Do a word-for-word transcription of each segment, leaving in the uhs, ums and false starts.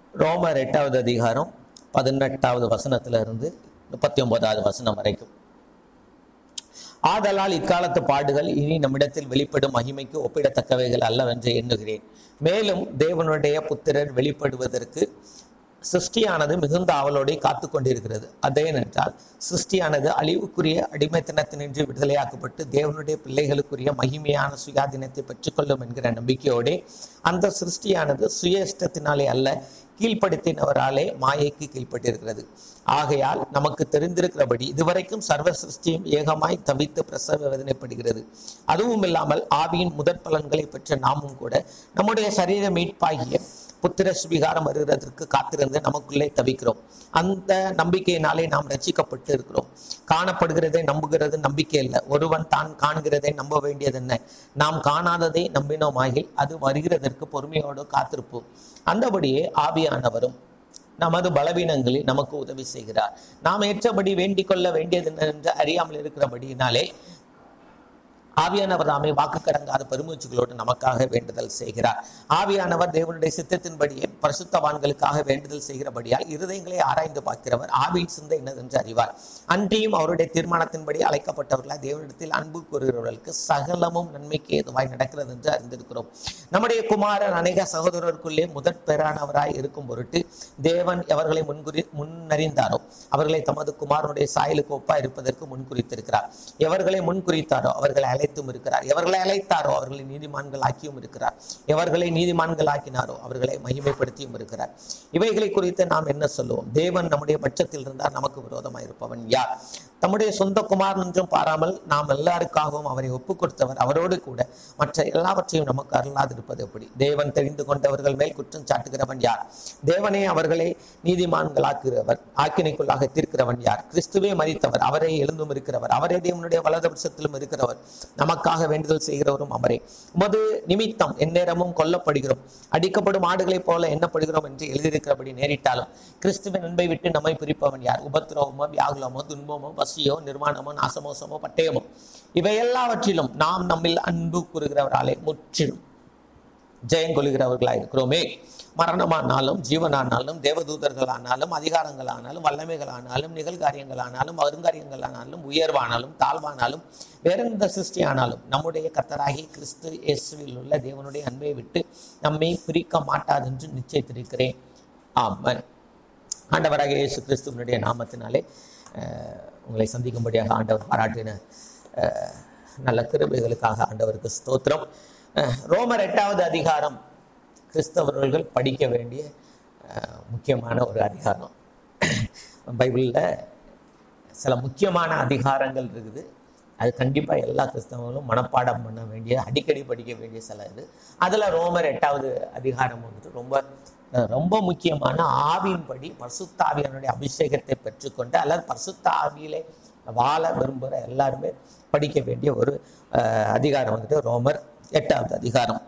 ரோமர் எட்டாவது அதிகாரம் பதினெட்டாவது வசனத்திலிருந்து முப்பத்தி ஒன்பதாவது வசனம் வரைக்கும். ஆதலால் இக்காலத்து பாடுகள் இனி நம்மிடத்தில் வெளிப்படும் மகிமைக்கு ஒப்பிடத்தக்கவைகள் அல்லவென்று எண்ணுகிறேன். மேலும் தேவனுடைய புத்திரர் வெளிப்படுவதற்கு சிருஷ்டியானது மிகுந்த ஆவலோடு காத்து கொண்டிருக்கிறது. அதேனென்றால் சிருஷ்டியானது அழிவுக்குரிய அடிமைத்தனத்தினின்று விடுதலையாக்கப்பட்டு தேவனுடைய பிள்ளைகளுக்குரிய மகிமையான சுயாதீனத்தை பெற்றுக்கொள்ளும் என்கிற நம்பிக்கையோடு அந்த சிருஷ்டியானது சுய இஷ்டத்தினாலே அல்ல, கீழ்ப்படுத்தினவராலே மாயைக்கு கீழ்ப்பட்டிருக்கிறது. ஆகையால் நமக்கு தெரிந்திருக்கிறபடி இதுவரைக்கும் சர்வ சிருஷ்டியும் ஏகமாய் தவித்து பிரசவ வேதனைப்படுகிறது. அதுவும் இல்லாமல் ஆவியின் முதற் பலன்களை பெற்ற நாமும் கூட நம்முடைய சரீர மீட்பாகிய புத்திர சுவிகாரம் வருகிறதற்கு காத்திருந்து நமக்குள்ளே தவிக்கிறோம். அந்த நம்பிக்கையினாலே நாம் ரட்சிக்கப்பட்டு இருக்கிறோம். காணப்படுகிறதை நம்புகிறது நம்பிக்கை இல்லை. ஒருவன் தான் காண்கிறதை நம்ப வேண்டியது என்ன? நாம் காணாததை நம்பினோமாகில் அது வருகிறதற்கு பொறுமையோடு காத்திருப்போம். அந்தபடியே ஆவியானவரும் நமது பலவீனங்களில் நமக்கு உதவி செய்கிறார். நாம் ஏற்றபடி வேண்டிக் கொள்ள வேண்டியது என்று அறியாமல் இருக்கிறபடியினாலே ஆவியானவர் தாமே வாக்கு கடங்காத பெருமூச்சுகளோடு நமக்காக வேண்டுதல் செய்கிறார். ஆவியானவர் தேவனுடைய சித்தத்தின்படியே பரிசுத்தவான்களுக்காக வேண்டுதல் செய்கிறபடியால் இருதயங்களை ஆராய்ந்து பார்க்கிறவர் ஆவியின் சிந்தை என்னதென்று அறிவார். அன்றியும் அவருடைய தீர்மானத்தின்படி அழைக்கப்பட்டவர்களால் தேவனிடத்தில் அன்பு கூறுகிறவர்களுக்கு சகலமும் நன்மைக்கு ஏதுவாய் நடக்கிறது என்று அறிந்திருக்கிறோம். நம்முடைய குமாரன் அநேக சகோதரருக்குள்ளே முதற் பேரானவராய் இருக்கும் பொருட்டு தேவன் எவர்களை முன்குறி முன்னறிந்தாரோ அவர்களை தமது குமாரனுடைய சாயலுக்கு ஒப்பா இருப்பதற்கு முன்குறித்திருக்கிறார். எவர்களை முன்குறித்தாரோ அவர்களை அழைத்தும் இருக்கிறார். எவர்களை அழைத்தாரோ அவர்களை நீதிமான்கள் ஆக்கியும் இருக்கிறார். எவர்களை நீதிமான்கள் ஆக்கினாரோ அவர்களை மகிமைப்படுத்தியும் இருக்கிறார். இவைகளை குறித்து நாம் என்ன சொல்லுவோம்? தேவன் நம்முடைய பட்சத்தில் இருந்தால் நமக்கு விரோதமாக இருப்பவன் யார்? தம்முடைய சொந்த குமாரன் என்றும் பாராமல் நாம் எல்லாருக்காகவும் அவரை ஒப்புக் கொடுத்தவர் அவரோடு கூட மற்ற எல்லாவற்றையும் நமக்கு அருளாதிருப்பது எப்படி? தேவன் தெரிந்து கொண்டவர்கள் மேல் குற்றம் சாட்டுகிறவன் யார்? தேவனே அவர்களை நீதிமான்களாக்குகிறவர் ஆக்கினைக்குள்ளாக தீர்க்கிறவன் யார்? கிறிஸ்துவே மரித்தவர், அவரே எழுந்தும் இருக்கிறவர், அவரே தேவனுடைய வலது பட்சத்திலும் இருக்கிறவர், நமக்காக வேண்டுதல் செய்கிறவரும் அவரே. உமது நிமித்தம் எந்நேரமும் கொல்லப்படுகிறோம், அடிக்கப்படும் ஆடுகளைப் போல எண்ணப்படுகிறோம் என்று எழுதியிருக்கிறபடி நேரிட்டாலும் கிறிஸ்துவின் அன்பை விட்டு நம்மை பிரிப்பவன் யார்? உபத்திரவமோ வியாகுலமோ துன்பமோ பசியோ நிர்வாணமோ நாசமோசமோ பட்டயமோ இவை எல்லாவற்றிலும் நாம் நம்மில் அன்பு கூறுகிறவராலே முற்றிலும் ஜெயங்கொள்கிறவர்களாக இருக்கிறோமே. மரணமானாலும் ஜீவனானாலும் தேவதூதர்களானாலும் அதிகாரங்களானாலும் வல்லமைகளானாலும் நிகழ்காரியங்களானாலும் வருங்காரியங்களானாலும் உயர்வானாலும் தாழ்வானாலும் வேறெந்த சிருஷ்டியானாலும் நம்முடைய கர்த்தராகிய கிறிஸ்து இயேசுவில் உள்ள தேவனுடைய அன்பை விட்டு நம்மை பிரிக்க மாட்டாது என்று நிச்சயித்திருக்கிறேன். ஆமென். ஆண்டவராகிய இயேசு கிறிஸ்துவனுடைய நாமத்தினாலே உங்களை சந்திக்கும்படியாக ஆண்டவர் பாராட்டின நல்ல கிருபைகளுக்காக ஆண்டவருக்கு ஸ்தோத்திரம். ரோமர் எட்டாவது அதிகாரம் கிறிஸ்தவர்கள் படிக்க வேண்டிய முக்கியமான ஒரு அதிகாரம். பைபிளில் சில முக்கியமான அதிகாரங்கள் இருக்குது. அது கண்டிப்பாக எல்லா கிறிஸ்தவர்களும் மனப்பாடம் பண்ண வேண்டிய, அடிக்கடி படிக்க வேண்டிய சில இது. அதில் ரோமர் எட்டாவது அதிகாரம் வந்துட்டு ரொம்ப ரொம்ப முக்கியமான ஆவியின்படி பரிசுத்த ஆவியானுடைய அபிஷேகத்தை பெற்றுக்கொண்டு அல்லது பரிசுத்த ஆவியிலே வாழ விரும்புகிற எல்லாருமே படிக்க வேண்டிய ஒரு அதிகாரம் வந்துட்டு ரோமர் எட்டாவது அதிகாரம்.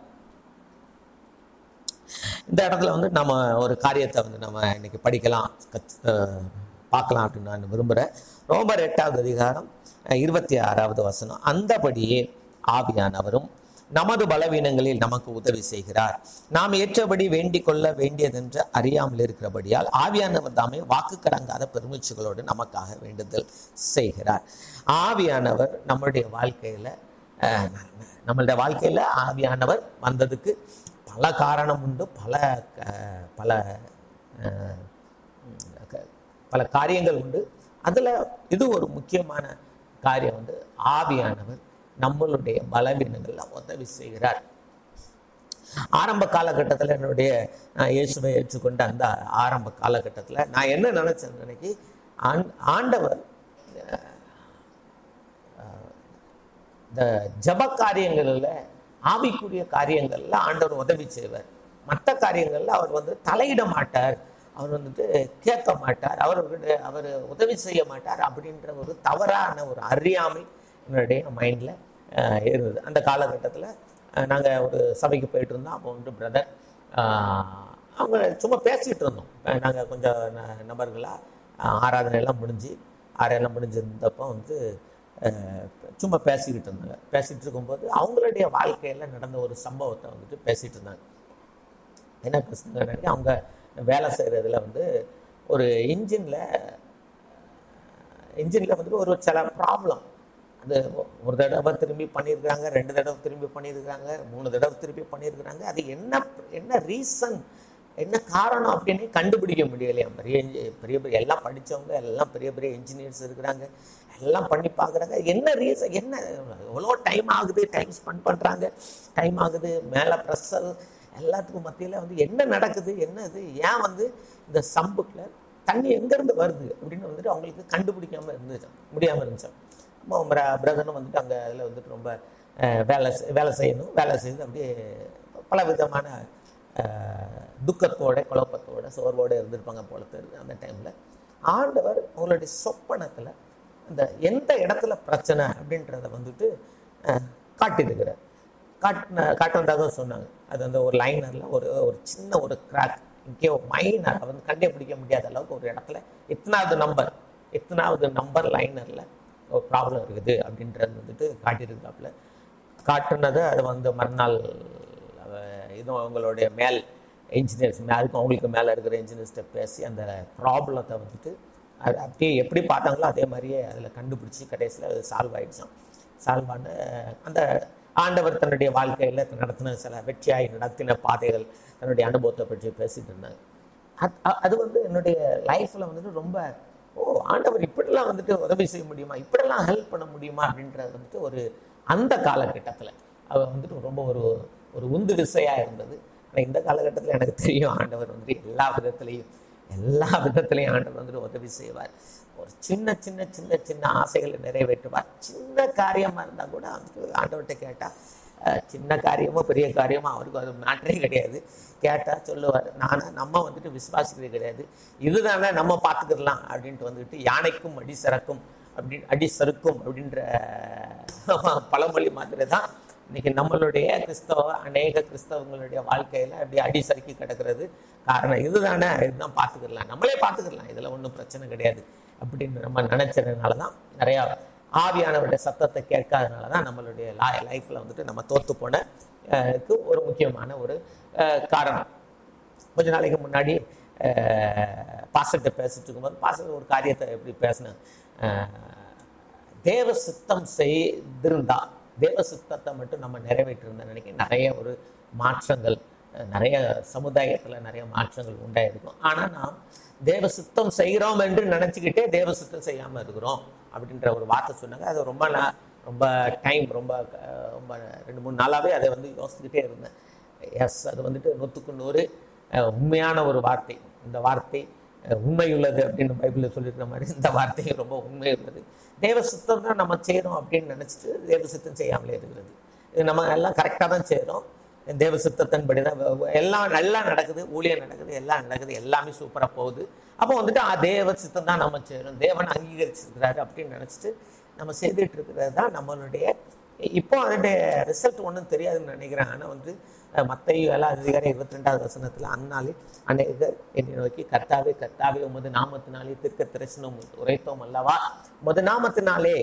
இந்த இடத்துல வந்து நம்ம ஒரு காரியத்தை வந்து நம்ம இன்னைக்கு படிக்கலாம் பார்க்கலாம் அப்படின்னு நான் விரும்புகிறேன். ரோமர் எட்டாவது அதிகாரம் இருபத்தி ஆறாவது வசனம். அந்தபடியே ஆவியானவரும் நமது பலவீனங்களில் நமக்கு உதவி செய்கிறார். நாம் ஏற்றபடி வேண்டிக் கொள்ள வேண்டியதென்று அறியாமல் இருக்கிறபடியால் ஆவியானவர் தாமே வாக்கு கடங்காத பெருமூச்சுகளோடு நமக்காக வேண்டுதல் செய்கிறார். ஆவியானவர் நம்மளுடைய வாழ்க்கையில நம்மளுடைய வாழ்க்கையில ஆவியானவர் வந்ததுக்கு பல காரணம் உண்டு. பல பல பல காரியங்கள் உண்டு. அதுல இது ஒரு முக்கியமான காரியம் வந்து ஆவியானவர் நம்மளுடைய பலவீனங்கள்ல உதவி செய்கிறார். ஆரம்ப காலகட்டத்தில் என்னுடைய நான் இயேசுவை ஏற்றுக்கொண்ட அந்த ஆரம்ப காலகட்டத்தில் நான் என்ன நினைச்சேன், நினைக்கி ஆண்டவர் இந்த ஜப காரியங்கள்ல ஆவிக்குரிய காரியங்கள்ல ஆண்டவர் உதவி செய்வார். மற்ற காரியங்கள்ல அவர் வந்து தலையிட மாட்டார், அவர் வந்துட்டு கேட்க மாட்டார், அவர்களுடைய அவர் உதவி செய்ய மாட்டார் அப்படின்ற ஒரு தவறான ஒரு அறியாமை என்னுடைய மைண்டில் இருந்தது. அந்த காலகட்டத்தில் நாங்கள் ஒரு சபைக்கு போயிட்டு இருந்தோம். அப்போ வந்து பிரதர் அவங்க சும்மா பேசிகிட்டு இருந்தோம். நாங்கள் கொஞ்சம் நபர்களாக ஆராதனையெல்லாம் முடிஞ்சு ஆராயெல்லாம் முடிஞ்சிருந்தப்போ வந்து சும்மா பேசிக்கிட்டு இருந்தாங்க. பேசிகிட்டு இருக்கும்போது அவங்களுடைய வாழ்க்கையில் நடந்த ஒரு சம்பவத்தை வந்துட்டு பேசிகிட்டு இருந்தாங்க. என்ன பேசுனாங்க, அவங்க வேலை செய்கிறதுல வந்து ஒரு இன்ஜினில் இன்ஜினில் வந்துட்டு ஒரு சில ப்ராப்ளம். அது ஒரு தடவை திரும்பி பண்ணியிருக்கிறாங்க, ரெண்டு தடவை திரும்பி பண்ணியிருக்கிறாங்க, மூணு தடவை திரும்பி பண்ணியிருக்கிறாங்க. அது என்ன என்ன ரீசன், என்ன காரணம் அப்படின்னு கண்டுபிடிக்க முடியலையா. பெரிய பெரிய பெரிய எல்லாம் படித்தவங்க, எல்லாம் பெரிய பெரிய இன்ஜினியர்ஸ் இருக்கிறாங்க, எல்லாம் பண்ணி பார்க்குறாங்க. என்ன ரீசன், என்ன எவ்வளோ டைம் ஆகுது, டைம் ஸ்பெண்ட் பண்ணுறாங்க, டைம் ஆகுது, மேலே ப்ரெஷர், எல்லாத்துக்கும் மத்தியில் வந்து என்ன நடக்குது, என்ன இது, ஏன் வந்து இந்த சம்புக்கில் தண்ணி எங்கேருந்து வருது அப்படின்னு வந்துட்டு அவங்களுக்கு கண்டுபிடிக்காமல் இருந்துச்சு, முடியாமல் இருந்துச்சு. நம்ம பிரதனும் வந்துட்டு அங்கே அதில் வந்துட்டு ரொம்ப வேலை வேலை செய்யணும், வேலை செய்து அப்படியே பல விதமான துக்கத்தோட, குழப்பத்தோட, சோர்வோடு இருந்திருப்பாங்க போல தெரியுது. அந்த டைமில் ஆண்டவர் அவங்களுடைய சொப்பனத்தில் அந்த எந்த இடத்துல பிரச்சனை அப்படின்றத வந்துட்டு காட்டியிருக்கிறார். காட்டின காட்டுறதாக சொன்னாங்க. அது அந்த ஒரு லைனரில் ஒரு ஒரு சின்ன ஒரு கிராக், இங்கே மைனர் வந்து கண்டுபிடிக்க முடியாத அளவுக்கு ஒரு இடத்துல எத்தனாவது நம்பர் எத்தனாவது நம்பர் லைனரில் ஒரு ப்ராப்ளம் இருக்குது அப்படின்றது வந்துட்டு காட்டியிருக்காப்புல. காட்டுனதை அது வந்து மறுநாள் இதுவும் அவங்களுடைய மேல் இன்ஜினியர்ஸ் அதுக்கும் அவங்களுக்கு மேலே இருக்கிற இன்ஜினியர்ஸ்கிட்ட பேசி அந்த ப்ராப்ளத்தை வந்துட்டு அது அப்படியே எப்படி பார்த்தாங்களோ அதே மாதிரியே அதில் கண்டுபிடிச்சி கடைசியில் அது சால்வ் ஆகிடுச்சான். சால்வ் ஆன அந்த ஆண்டவர் தன்னுடைய வாழ்க்கையில் நடத்தின சில வெற்றியாய் நடத்தின பாதைகள், தன்னுடைய அனுபவத்தை பற்றி பேசிகிட்டு இருந்தாங்க. அது அது வந்து என்னுடைய லைஃப்பில் வந்துட்டு ரொம்ப ஓ ஆண்டவர் இப்படிலாம் வந்துட்டு உதவி செய்ய முடியுமா, இப்படிலாம் ஹெல்ப் பண்ண முடியுமா அப்படின்றது வந்துட்டு ஒரு அந்த காலகட்டத்தில் அவர் வந்துட்டு ரொம்ப ஒரு ஒரு உந்து விசையாக இருந்தது. ஆனால் இந்த காலகட்டத்தில் எனக்கு தெரியும் ஆண்டவர் வந்துட்டு எல்லா விதத்துலேயும் எல்லா விதத்துலேயும் ஆண்டவர் வந்துட்டு உதவி செய்வார். ஒரு சின்ன சின்ன சின்ன சின்ன ஆசைகளை நிறைவேற்றுவார். சின்ன காரியமாக இருந்தால் கூட அவருக்கு ஆண்டவர்கிட்ட கேட்டால், சின்ன காரியமோ பெரிய காரியமோ அவருக்கு அது மேட்டரே கிடையாது. கேட்டால் சொல்லுவார், நான் நம்ம வந்துட்டு விசுவாசிக்கிறது கிடையாது, இதுதானே நம்ம பார்த்துக்கிடலாம் அப்படின்ட்டு வந்துட்டு யானைக்கும் அடி சறுக்கும் அப்படி அடி சறுக்கும் அப்படின்ற பழமொழி மாதிரி தான் இன்னைக்கு நம்மளுடைய கிறிஸ்தவ அநேக கிறிஸ்தவங்களுடைய வாழ்க்கையில் அப்படி அடி சறுக்கி கிடக்கிறது. காரணம் இதுதானே, இதுதான் பார்த்துக்கிடலாம், நம்மளே பார்த்துக்கிடலாம், இதில் ஒன்றும் பிரச்சனை கிடையாது அப்படின்னு நம்ம நினைச்சதுனால தான், நிறையா ஆவியானவருடைய சத்தத்தை கேட்காதனால தான் நம்மளுடைய லா லைஃப்பில் வந்துட்டு நம்ம தோற்று போனதுக்கு ஒரு முக்கியமான ஒரு காரணம். கொஞ்ச நாளைக்கு முன்னாடி பாஸ்டர்கிட்ட பேசிட்டு இருக்கும்போது பாஸ்டர் ஒரு காரியத்தை எப்படி பேசினேன், தேவ சித்தம் செய்திருந்தா, தேவ சித்தத்தை மட்டும் நம்ம நிறைவேற்றிருந்தா நினைக்க நிறைய ஒரு மாற்றங்கள், நிறைய சமுதாயத்தில் நிறைய மாற்றங்கள் உண்டாயிருக்கும். ஆனால் நாம் தேவ சித்தம் செய்கிறோம் என்று நினச்சிக்கிட்டே தேவ சித்தம் செய்யாமல் இருக்கிறோம் அப்படின்ற ஒரு வார்த்தை சொன்னாங்க. அது ரொம்ப நான் ரொம்ப டைம் ரொம்ப ரொம்ப ரெண்டு மூணு நாளாகவே அதை வந்து யோசிச்சுக்கிட்டே இருந்தேன். எஸ், அது வந்துட்டு நூற்றுக்கு நூறு உண்மையான ஒரு வார்த்தை. இந்த வார்த்தை உண்மையுள்ளது அப்படின்னு பைபிளில் சொல்லியிருக்கிற மாதிரி இந்த வார்த்தையும் ரொம்ப உண்மையுள்ளது. தேவ சித்தம் தான் நம்ம செய்கிறோம் அப்படின்னு நினச்சிட்டு தேவ சித்தம் செய்யாமலே இருக்கிறது. இது நம்ம எல்லாம் கரெக்டாக தான் செய்கிறோம், தேவ சித்தத்தின்படி தான் எல்லாம் நல்லா நடக்குது, ஊழியம் நடக்குது, எல்லாம் நடக்குது, எல்லாமே சூப்பராக போகுது. அப்போ வந்துட்டு தேவ சித்தம் தான் நம்ம செய்கிறோம், தேவன் அங்கீகரிச்சிருக்கிறாரு அப்படின்னு நினச்சிட்டு நம்ம செய்துட்டு இருக்கிறது தான் நம்மளுடைய. இப்போ அதனுடைய ரிசல்ட் ஒன்றும் தெரியாதுன்னு நினைக்கிறேன். ஆனால் வந்து மத்தேயு ஏழாம் அதிகாரம் இருபத்தி ரெண்டாவது வசனத்தில் அந்நாளில் அநேகர் என்னை நோக்கி கர்த்தாவே கர்த்தாவே உமது நாமத்தினாலே தீர்க்க தரிசனம் உரைத்தோம் அல்லவா, உமது நாமத்தினாலே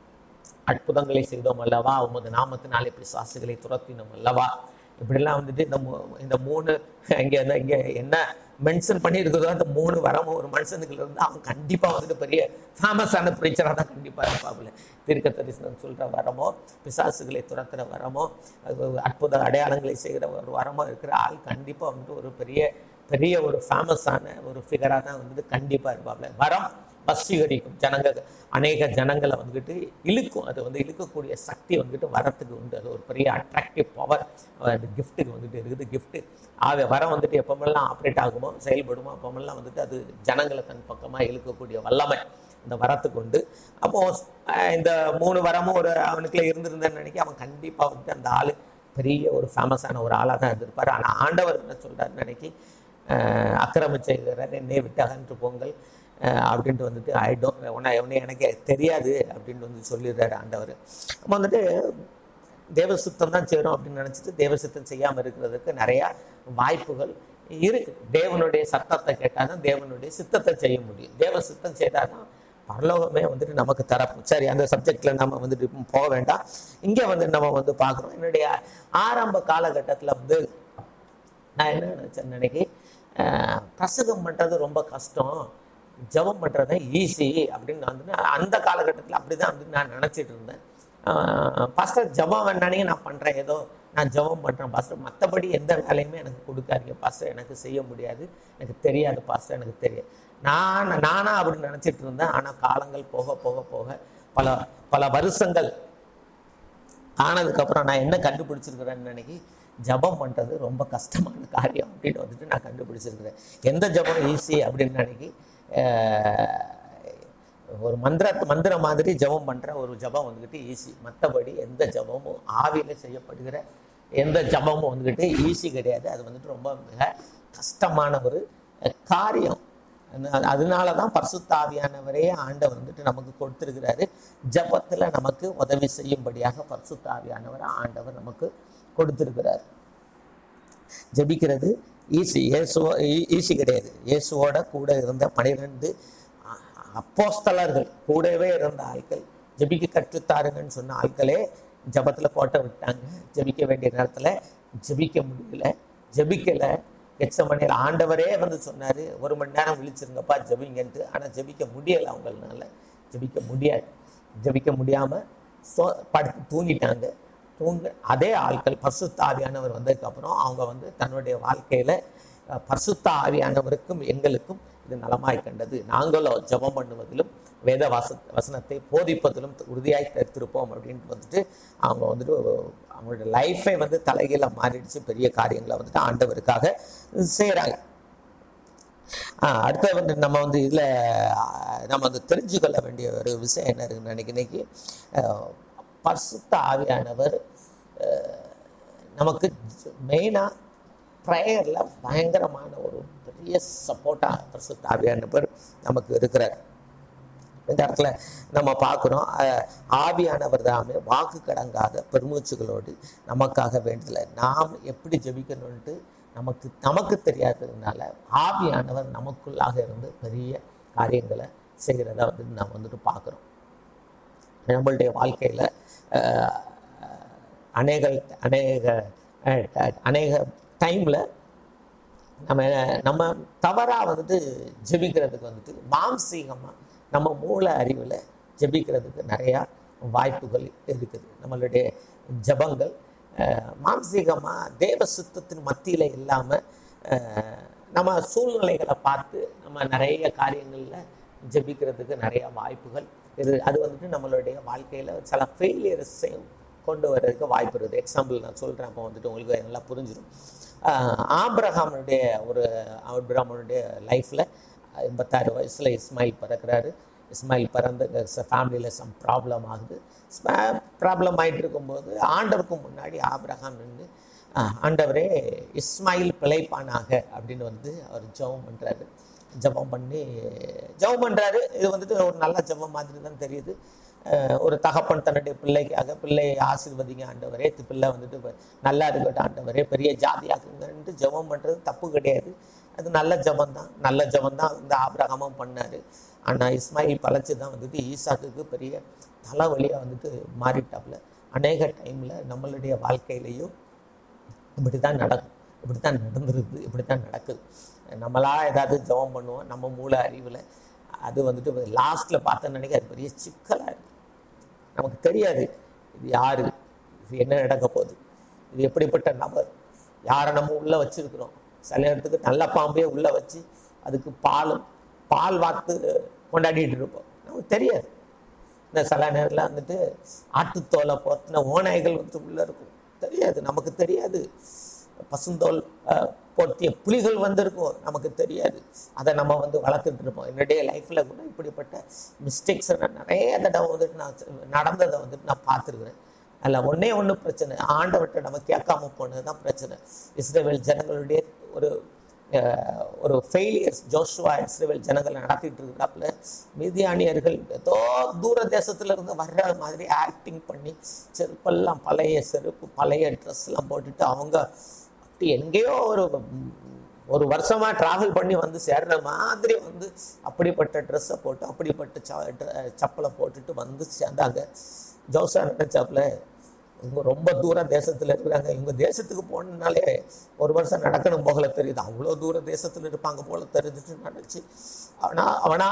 அற்புதங்களை செய்தோம் அல்லவா, உமது நாமத்தினாலே பிசாசுகளை துரத்தினோம் அல்லவா, இப்படிலாம் வந்துட்டு இந்த இந்த மூணு இங்கே இங்கே என்ன மென்ஷன் பண்ணியிருக்கிறதோ அந்த மூணு வரமும் ஒரு மனுஷனுக்கு இருந்து அவன் கண்டிப்பாக வந்துட்டு பெரிய ஃபேமஸான பிரீச்சராக தான் கண்டிப்பாக இருப்பாப்புல. தீர்க்க தரிசனம் சொல்கிற வரமோ, பிசாசுகளை துரத்துகிற வரமோ, அற்புத அடையாளங்களை செய்கிற ஒரு வரமோ இருக்கிற ஆள் கண்டிப்பாக வந்துட்டு ஒரு பெரிய பெரிய ஒரு ஃபேமஸான ஒரு ஃபிகராக தான் வந்துட்டு கண்டிப்பாக இருப்பாப்புல. வரம் வசீகரிக்கும், ஜனங்க அநேக ஜனங்களை வந்துட்டு இழுக்கும், அது வந்து இழுக்கக்கூடிய சக்தி வந்துட்டு வரத்துக்கு உண்டு. அது ஒரு பெரிய அட்ராக்டிவ் பவர் அது கிஃப்ட்டுக்கு வந்துட்டு இருக்குது. கிஃப்ட்டு அது வரம் வந்துட்டு எப்போமெல்லாம் ஆப்ரேட் ஆகுமோ, செயல்படுமோ, அப்போமெல்லாம் வந்துட்டு அது ஜனங்களை தன் பக்கமாக இழுக்கக்கூடிய வல்லமை இந்த வரத்துக்கு உண்டு. அப்போது இந்த மூணு வரமும் ஒரு அவனுக்குள்ள இருந்திருந்தேன்னு நினைக்க அவன் கண்டிப்பாக வந்துட்டு அந்த ஆள் பெரிய ஒரு ஃபேமஸான ஒரு ஆளாக தான் இருந்திருப்பார். ஆனால் ஆண்டவர் என்ன சொல்கிறாருன்னு நினைக்கி, அக்கிரமிச்சுகிறார் என்னை விட்டு அகன்று போங்கள் அப்படின்ட்டு வந்துட்டு ஐ டோன்ட் உன்னை உன்னை எனக்கு தெரியாது அப்படின்ட்டு வந்து சொல்லிடுறாரு ஆண்டவர். நம்ம வந்துட்டு தேவசுத்தம் தான் செய்கிறோம் அப்படின்னு நினச்சிட்டு தேவசுத்தம் செய்யாமல் இருக்கிறதுக்கு நிறையா வாய்ப்புகள் இருக்குது. தேவனுடைய சத்தத்தை கேட்டால் தான் தேவனுடைய சித்தத்தை செய்ய முடியும். தேவ சித்தம் செய்தால் தான் பரலோகமே வந்துட்டு நமக்கு தரப்பு. சரி, அந்த சப்ஜெக்டில் நம்ம வந்துட்டு போக வேண்டாம். இங்கே வந்து நம்ம வந்து பார்க்குறோம். என்னுடைய ஆரம்ப காலகட்டத்தில் வந்து நான் என்ன நினச்சேன் நினைக்கி, பிரசங்கம் பண்ணுறது ரொம்ப கஷ்டம், ஜெபம் பண்ணுறது ஈஸி அப்படின்னு நான் வந்து அந்த காலகட்டத்தில் அப்படி தான் வந்து நான் நினச்சிட்டு இருந்தேன். பாஸ்டர் ஜெபம் வேணானே நான் பண்ணுறேன், ஏதோ நான் ஜெபம் பண்ணுறேன் பாஸ்டர், மற்றபடி எந்த வேலையுமே எனக்கு கொடுக்காதீங்க பாஸ்டர், எனக்கு செய்ய முடியாது, எனக்கு தெரியாது பாஸ்டர், எனக்கு தெரியாது. நான் நானா அப்படின்னு நினச்சிட்டு இருந்தேன். ஆனால் காலங்கள் போக போக போக பல பல வருஷங்கள் ஆனதுக்கப்புறம் நான் என்ன கண்டுபிடிச்சிருக்கிறேன்னு நினைக்கி, ஜபம் பண்ணுறது ரொம்ப கஷ்டமான காரியம் அப்படின்னு வந்துட்டு நான் கண்டுபிடிச்சிருக்கிறேன். எந்த ஜபம் ஈஸி அப்படின்னு நினைக்கி, ஒரு மந்திர மந்திர மாதிரி ஜபம் பண்ணுற ஒரு ஜபம் வந்துக்கிட்டு ஈஸி, மற்றபடி எந்த ஜபமும் ஆவியில் செய்யப்படுகிற எந்த ஜபமும் வந்துக்கிட்டு ஈஸி கிடையாது. அது வந்துட்டு ரொம்ப மிக கஷ்டமான ஒரு காரியம். அதனால தான் பரிசுத்த ஆவியானவரே ஆண்டவர் வந்துட்டு நமக்கு கொடுத்துருக்கிறாரு. ஜபத்தில் நமக்கு உதவி செய்யும்படியாக பரிசுத்த ஆவியானவர் ஆண்டவர் நமக்கு கொடுத்துருக்கிறார். ஜபிக்கிறது ஈஸி, இயேசுவோ ஈஸி கிடையாது. இயேசுவோட கூட இருந்த பனிரெண்டு அப்போஸ்தலர்கள், கூடவே இருந்த ஆட்கள், ஜபிக்க கற்றுத்தாருங்கன்னு சொன்ன ஆட்களே ஜபத்தில் கோட்டை விட்டாங்க. ஜபிக்க வேண்டிய நேரத்தில் ஜபிக்க முடியல, ஜபிக்கலை. கெத்செமனேல ஆண்டவரே வந்து சொன்னார், ஒரு மணி நேரம் விழிச்சிருங்கப்பா ஜபிங்கன்ட்டு. ஆனால் ஜபிக்க முடியலை, அவங்களால ஜபிக்க முடியாது. ஜபிக்க முடியாமல் சோ படுத்து தூங்கிட்டாங்க. தூங்க அதே ஆட்கள் பரிசுத்த ஆவியானவர் வந்ததுக்கப்புறம் அவங்க வந்து தன்னுடைய வாழ்க்கையில் பரிசுத்த ஆவியானவருக்கும் எங்களுக்கும் இது நலமாய் கண்டது, நாங்களோ ஜபம் பண்ணுவதிலும் வேத வாச வசனத்தை போதிப்பதிலும் உறுதியாய் தடுத்திருப்போம் அப்படின்ட்டு வந்துட்டு அவங்க வந்துட்டு அவங்களுடைய லைஃபை வந்து தலைகீழ மாறிடுச்சு. பெரிய காரியங்களை வந்துட்டு ஆண்டவருக்காக செய்கிறாங்க. அடுத்த வந்து நம்ம வந்து இதில் நம்ம வந்து தெரிஞ்சுக்கொள்ள வேண்டிய ஒரு விஷயம் என்ன இருக்குன்னு நினைக்கிறேன். பரிசுத்த ஆவியானவர் நமக்கு மெயினாக ப்ரேயரில் பயங்கரமான ஒரு பெரிய சப்போர்ட்டாக பரிசுத்த ஆவியானவர் நமக்கு இருக்கிறார். இந்த இடத்துல நம்ம பார்க்குறோம், ஆவியானவர் தாமே வாக்கு கடங்காத பெருமூச்சுகளோடு நமக்காக வேண்டியதில்லை. நாம் எப்படி ஜெபிக்கணும்ன்ட்டு நமக்கு நமக்கு தெரியாததுனால ஆவியானவர் நமக்குள்ளாக இருந்து பெரிய காரியங்களை செய்கிறத வந்து நாம் வந்துட்டு பார்க்குறோம். நம்மளுடைய வாழ்க்கையில் அநேக அநேக அநேக டைமில் நம்ம நம்ம தவறாக வந்துட்டு ஜெபிக்கிறதுக்கு வந்துட்டு மாம்சீகமாக நம்ம மூல அறிவில் ஜெபிக்கிறதுக்கு நிறையா வாய்ப்புகள் இருக்குது. நம்மளுடைய ஜபங்கள் மாம்சீகமாக தேவ சுத்தத்தின் மத்தியில் இல்லாமல் நம்ம சூழ்நிலைகளை பார்த்து நம்ம நிறைய காரியங்களில் ஜெபிக்கிறதுக்கு நிறையா வாய்ப்புகள் இது. அது வந்துட்டு நம்மளுடைய வாழ்க்கையில் சில ஃபெயிலியர்ஸையும் கொண்டு வர்றதுக்கு வாய்ப்பு இருக்குது. எக்ஸாம்பிள் நான் சொல்கிறேன், அப்போ வந்துட்டு உங்களுக்கு நல்லா புரிஞ்சிடும். ஆபிரகாமுடைய ஒரு ஆபிரகாமுடைய லைஃப்பில் எண்பத்தாறு வயசில் இஸ்மாயில் பிறக்கிறாரு. இஸ்மாயில் பிறந்த ஃபேமிலியில் சம் ப்ராப்ளம் ஆகுது. ப்ராப்ளம் ஆகிட்டு இருக்கும்போது ஆண்டவருக்கு முன்னாடி ஆபிரகாம் நின்று, ஆண்டவரே இஸ்மாயில் பிழைப்பானாக அப்படின்னு வந்து அவர் ஜெபம் பண்ணுறாரு. ஜெபம் பண்ணி ஜெபம் பண்ணுறாரு. இது வந்துட்டு ஒரு நல்ல ஜெபம் மாதிரி தான் தெரியுது. ஒரு தகப்பன் தன்னுடைய பிள்ளைக்காக, பிள்ளையை ஆசீர்வதிங்க ஆண்டவரே, பிள்ளை வந்துட்டு நல்லா இருக்கட்டும் ஆண்டவரே, பெரிய ஜாதியாக்குங்கன்ட்டு ஜெபம் பண்ணுறது தப்பு கிடையாது. அது நல்ல ஜெபம் தான், நல்ல ஜெபம் தான் இந்த ஆபிரகாமும் பண்ணார். ஆனால் இஸ்மாயில் பழச்சி தான் வந்துட்டு ஈசாக்குக்கு பெரிய தலைவலியாக வந்துட்டு மாறிட்டாப்புல. அநேக டைமில் நம்மளுடைய வாழ்க்கையிலையும் இப்படி தான் நடக்கும், இப்படி தான் நடந்துருது, இப்படி தான் நடக்குது. நம்மளா ஏதாவது ஜெபம் பண்ணுவோம் நம்ம மூல அறிவில், அது வந்துட்டு லாஸ்ட்டில் பார்த்தோன்னு நினைக்க அது பெரிய சிக்கலாக இருக்குது. நமக்கு தெரியாது இது யார், இது என்ன நடக்க போகுது, இது எப்படிப்பட்ட நபர், யாரை நம்ம உள்ளே வச்சுருக்குறோம். சில இடத்துக்கு நல்ல பாம்பே உள்ளே வச்சு அதுக்கு பாலும் பால் வாத்து கொண்டாடிட்டு இருப்போம், நமக்கு தெரியாது. இந்த சில நேரத்தில் வந்துட்டு ஆட்டுத்தோலை போத்தின ஓநாய்கள் வந்து உள்ளே இருக்கும், தெரியாது, நமக்கு தெரியாது. பசுந்தோல் போட்டிய புலிகள் வந்திருக்கும், நமக்கு தெரியாது. அதை நம்ம வந்து வளர்த்துட்டு இருப்போம். என்னுடைய லைஃப்பில் கூட இப்படிப்பட்ட மிஸ்டேக்ஸை நான் நிறைய தடவை வந்துட்டு நான் நடந்ததை வந்துட்டு நான் பார்த்துருக்குறேன். அதில் ஒன்றே ஒன்று பிரச்சனை, ஆண்டவர்கிட்ட நம்ம கேட்காம போனது தான் பிரச்சனை. இஸ்ரவேல் ஜனங்களுடைய ஒரு ஒரு ஃபெயிலியர்ஸ். ஜோஷுவா இஸ்ரவேல் ஜனங்களை நடத்திட்டு இருக்கிறாப்புல மிதியானியர்கள் ஏதோ தூர தேசத்துல இருந்து வர்ற மாதிரி ஆக்டிங் பண்ணி செருப்பெல்லாம் பழைய செருப்பு பழைய ட்ரெஸ் எல்லாம் போட்டுட்டு அவங்க அப்படி எங்கேயோ ஒரு ஒரு வருஷமா டிராவல் பண்ணி வந்து சேர்ற மாதிரி வந்து அப்படிப்பட்ட ட்ரெஸ்ஸை போட்டு அப்படிப்பட்ட ச சப்பலை போட்டுட்டு வந்து சேர்ந்தாங்க. ஜோஷா நினைச்சாப்புல இவங்க ரொம்ப தூர தேசத்துல இருக்கிறாங்க. இவங்க தேசத்துக்கு போனாலே ஒரு வருஷம் நடக்கணும் போகல தெரியுது. அவ்வளோ தூர தேசத்துல இருப்பாங்க போல தெரிஞ்சுட்டு நினைச்சு அவனா அவனா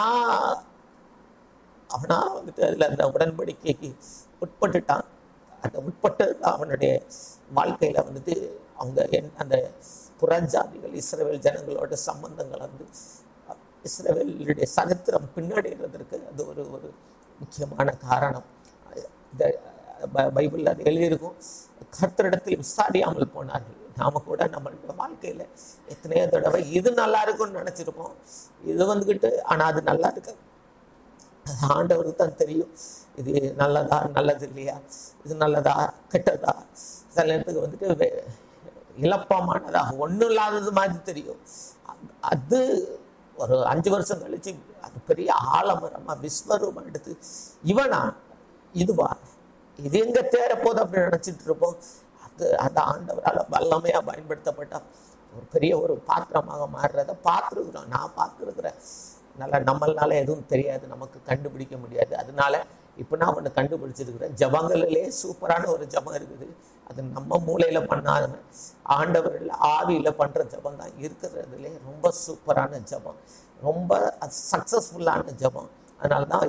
அவனா வந்துட்டு அதுல அந்த உடன்படிக்கைக்கு உட்பட்டுட்டான். அந்த உட்பட்டு அவனுடைய வாழ்க்கையில வந்துட்டு அவங்க அந்த புறஜாதிகள் இஸ்ரவேல் ஜனங்களோட சம்பந்தங்கள் வந்து இஸ்ரவேலுடைய சரித்திரம் பின்னடைகிறதுக்கு அது ஒரு ஒரு முக்கியமான காரணம். இந்த பைபிள்ல அது எழுதியிருக்கும், கர்த்தரிடத்தில் விசாரியாமல் போனார்கள். நாம கூட நம்மளுடைய வாழ்க்கையில எத்தனையோ தடவை இது நல்லா இருக்கும்னு நினைச்சிருப்போம், இது வந்துக்கிட்டு ஆனா அது நல்லா இருக்கு, ஆண்டவருக்கு தான் தெரியும் இது நல்லதா நல்லது இல்லையா, இது நல்லதா கெட்டதா. சில நேரத்துக்கு வந்துட்டு இழப்பமானதா ஒன்றும் இல்லாதது மாதிரி தெரியும். அது ஒரு அஞ்சு வருஷம் கழிச்சு அது பெரிய ஆலமரமா விஸ்வரூபம் எடுத்து இவனா இதுவா இது எங்க தேரப்போது அப்படின்னு நினைச்சிட்டு இருப்போம். அது அந்த ஆண்டவரால் வல்லமையா பயன்படுத்தப்பட்ட ஒரு பெரிய ஒரு பாத்திரமாக மாறுறத பார்த்துருக்குறோம். நான் பார்த்துருக்குறேன். நல்லா நம்மளால எதுவும் தெரியாது, நமக்கு கண்டுபிடிக்க முடியாது. அதனால இப்போ நான் ஒன்று கண்டுபிடிச்சிருக்கிறேன். ஜபங்களிலே சூப்பரான ஒரு ஜபம் இருக்குது. அது நம்ம மூளையில பண்ணாத ஆண்டவர்கள் ஆவியில பண்ற ஜபம் தான் இருக்கிறதுலே ரொம்ப சூப்பரான ஜபம், ரொம்ப சக்சஸ்ஃபுல்லான ஜபம். அதனால தான்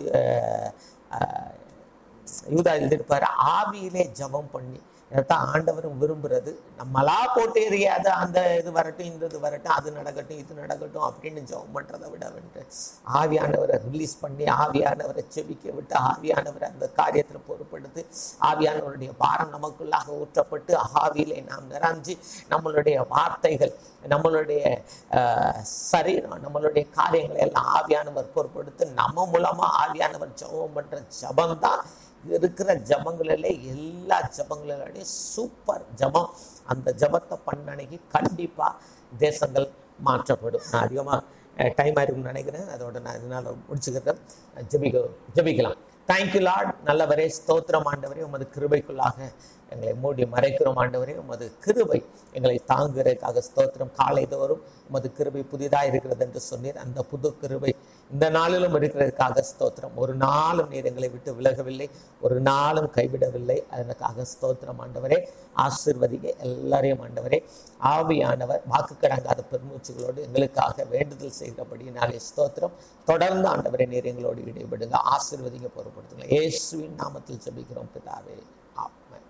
யூதா எழுதியிருப்பாரு, ஆவியிலே ஜபம் பண்ணி. இதைத்தான் ஆண்டவரும் விரும்புறது. நம்மளா போட்டு எறியாத அந்த இது வரட்டும் இந்த இது வரட்டும் அது நடக்கட்டும் இது நடக்கட்டும் அப்படின்னு ஜபம் பண்றதை விட வந்து ஆவியானவரை ரிலீஸ் பண்ணி ஆவியானவரை செபிக்க விட்டு ஆவியானவரை அந்த காரியத்தில் பொறுப்படுத்தி ஆவியானவருடைய பாரம் நமக்குள்ளாக ஊற்றப்பட்டு ஆவியிலே நாம் நிறைஞ்சு நம்மளுடைய வார்த்தைகள் நம்மளுடைய சரீரம் நம்மளுடைய காரியங்களை எல்லாம் ஆவியானவர் பொறுப்படுத்தி நம்ம மூலமா ஆவியானவர் ஜபம் பண்ற ஜபம் தான் இருக்கிற ஜபங்களிலே எல்லா ஜபங்களிலையும் சூப்பர் ஜபம். அந்த ஜபத்தை பண்ணனைக்கு கண்டிப்பா தேசங்கள் மாற்றப்படும். நான் அதிகமா டைம் ஆயிருக்கும்னு நினைக்கிறேன். அதோட நான் இதனால முடிச்சுக்கிறேன். ஜபிக்க ஜபிக்கலாம். Thank you Lord. நல்லவரே, ஸ்தோத்திரம் ஆண்டவரே, உமது கிருபைக்குள்ளாக எங்களை மூடி மறைக்கிறோம் ஆண்டவரே. உமது கிருபை எங்களை தாங்குகிறதுக்காக ஸ்தோத்திரம். காலை தோறும் உமது கிருபை புதிதாக இருக்கிறது என்று சொன்னீர். அந்த புது கிருபை இந்த நாளிலும் இருக்கிறதுக்காக ஸ்தோத்திரம். ஒரு நாளும் நீர் எங்களை விட்டு விலகவில்லை, ஒரு நாளும் கைவிடவில்லை. அதற்காக ஸ்தோத்திரம் ஆண்டவரே. ஆசீர்வதிங்க எல்லாரையும் ஆண்டவரே. ஆவியானவர் வாக்கு கடங்காத பெருமூச்சுகளோடு எங்களுக்காக வேண்டுதல் செய்கிறபடினாலே ஸ்தோத்திரம். தொடர்ந்து ஆண்டவரே நீர் எங்களோடு ஈடுபடுங்க, ஆசீர்வதிங்க, பொறுப்படுத்துங்க. இயேசுவின் நாமத்தில் ஜெபிக்கிறோம் பிதாவே, ஆமென்.